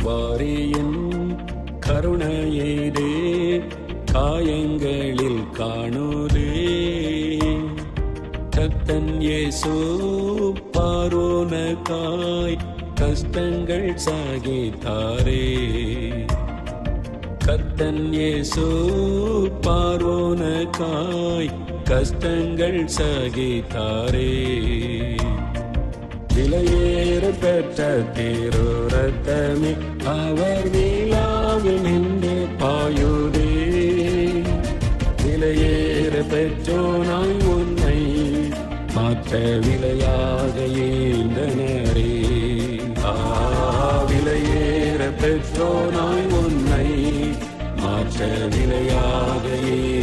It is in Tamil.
கல்வாரியின் கருணையேதே காயங்களில் காணுதே. கர்த்தன் இயேசு பார்வோனுக்காய் கஷ்டங்கள் சகித்தாரே. கர்த்தன் இயேசு பார்வோனுக்காய் கஷ்டங்கள் சகித்தாரே. விலையேற பெற்ற திரு ரத்தமே அவர் விழாவில் நின்று பாயுதே. விலையேற பெற்றோனாய் உன்னை மாற்ற விலையாக ஈந்தனரே. விலையேற பெற்றோனாய் உன்னை மாற்ற விலையாக